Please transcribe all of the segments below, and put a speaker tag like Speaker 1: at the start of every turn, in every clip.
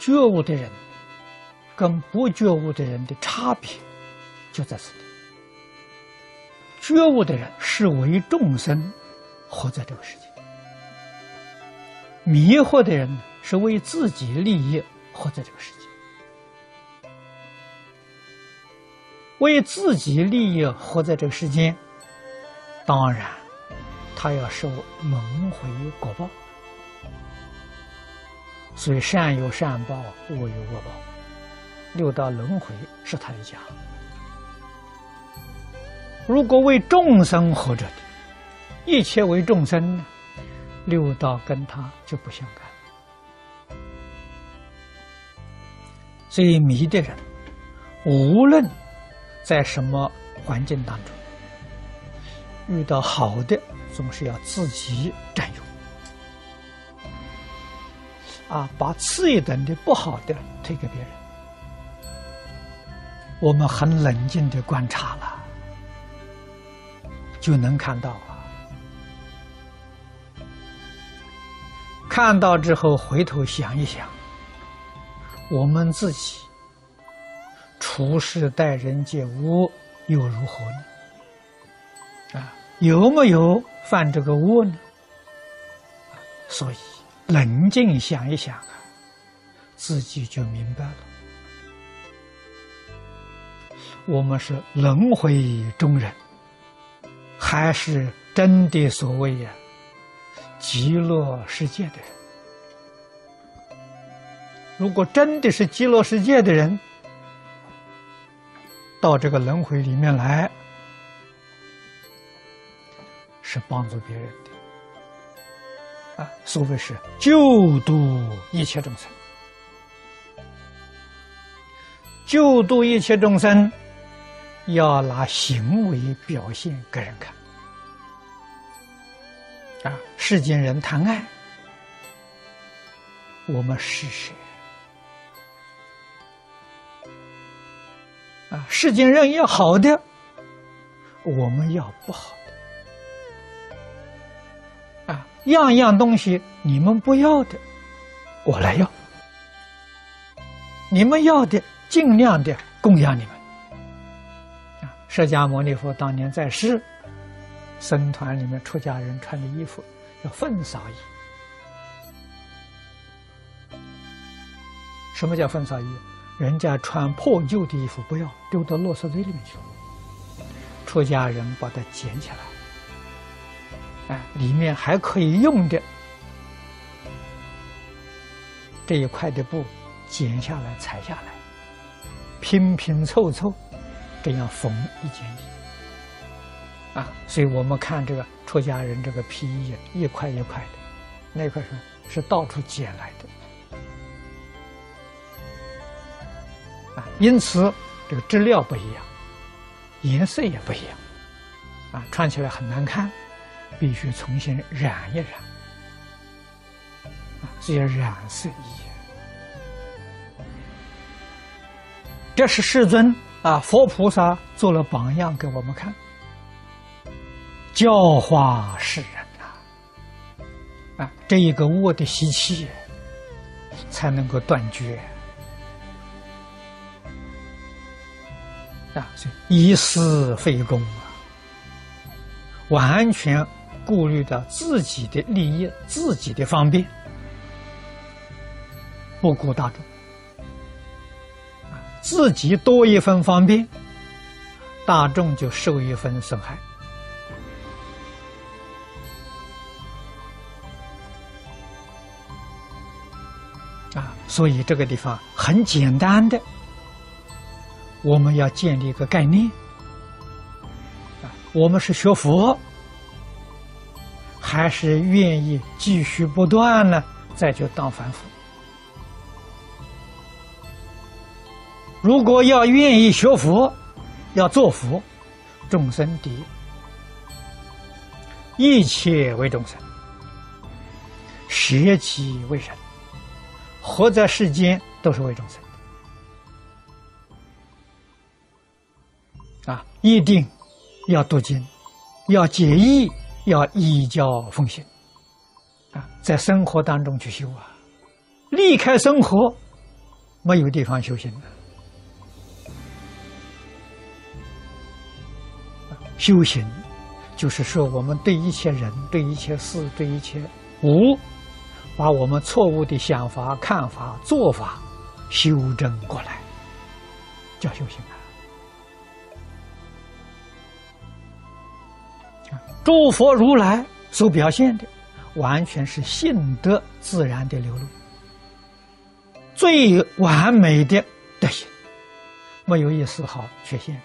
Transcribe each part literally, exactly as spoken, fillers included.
Speaker 1: 觉悟的人跟不觉悟的人的差别就在此地。觉悟的人是为众生活在这个世界，迷惑的人是为自己利益活在这个世界。为自己利益活在这个世间，当然他要受轮回果报。所以善有善报，恶有恶报，六道轮回是他的家。如果为众生活着的，一切为众生呢，六道跟他就不相干。所以迷的人，无论在什么环境当中，遇到好的总是要自己占有，啊，把次一等的不好的推给别人。我们很冷静的观察了，就能看到啊，看到之后回头想一想，我们自己处事待人接物又如何呢？啊，有没有犯这个恶呢？所以冷静想一想啊，自己就明白了。我们是轮回中人，还是真的所谓呀、啊、极乐世界的人？如果真的是极乐世界的人，到这个轮回里面来，是帮助别人的啊，所谓是救度一切众生。救度一切众生，要拿行为表现给人看啊！世间人谈爱，我们是谁啊？世间人要好的，我们要不好的啊！样样东西你们不要的，我来要；你们要的，尽量的供养你们。释迦牟尼佛当年在世，僧团里面出家人穿的衣服叫粪扫衣。什么叫粪扫衣？人家穿破旧的衣服不要，丢到垃圾堆里面去，出家人把它捡起来，哎，里面还可以用的这一块的布剪下来裁下来，拼拼凑凑这样缝一件衣啊，所以我们看这个出家人这个皮衣一块一块的，那块是是到处捡来的啊，因此这个质料不一样，颜色也不一样啊，穿起来很难看，必须重新染一染啊，这叫染色衣。这是世尊啊，佛菩萨做了榜样给我们看，教化世人啊，啊，这一个恶的习气才能够断绝啊，所以以私废公啊，完全顾虑到自己的利益、自己的方便，不顾大众。自己多一分方便，大众就受一分损害啊！所以这个地方很简单的，我们要建立一个概念啊，我们是学佛，还是愿意继续不断呢？再去当凡夫。如果要愿意学佛，要做佛，众生第一，一切为众生，舍己为人，活在世间都是为众生啊！一定要读经，要解义，要依教奉行啊，在生活当中去修啊，离开生活没有地方修行了。修行就是说，我们对一切人、对一切事、对一切物，把我们错误的想法、看法、做法修正过来，叫修行啊！诸佛如来所表现的，完全是性德自然的流露，最完美的德行，没有一丝毫缺陷的。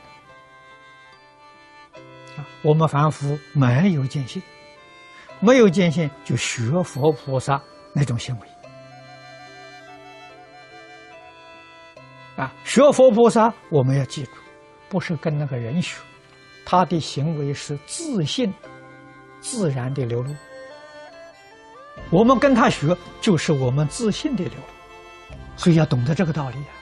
Speaker 1: 我们凡夫没有见性，没有见性就学佛菩萨那种行为啊！学佛菩萨我们要记住，不是跟那个人学，他的行为是自信自然的流露。我们跟他学，就是我们自信的流露，所以要懂得这个道理啊！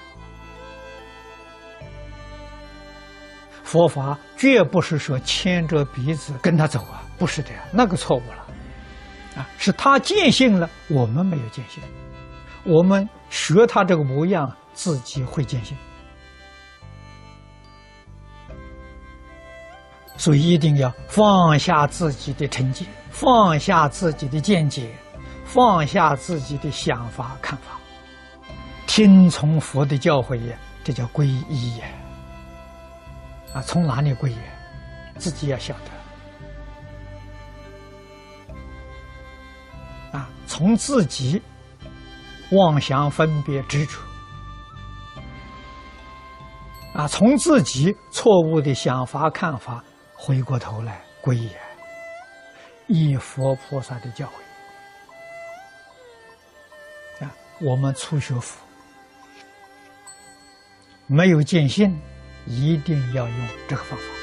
Speaker 1: 佛法绝不是说牵着鼻子跟他走啊，不是这样，那个错误了，啊，是他见性了，我们没有见性，我们学他这个模样，自己会见性，所以一定要放下自己的成见，放下自己的见解，放下自己的想法看法，听从佛的教诲呀，这叫皈依呀。啊，从哪里归也？自己要晓得。啊，从自己妄想分别执着，啊，从自己错误的想法看法，回过头来归也，依佛菩萨的教诲。啊，我们初学佛，没有见性，一定要用这个方法。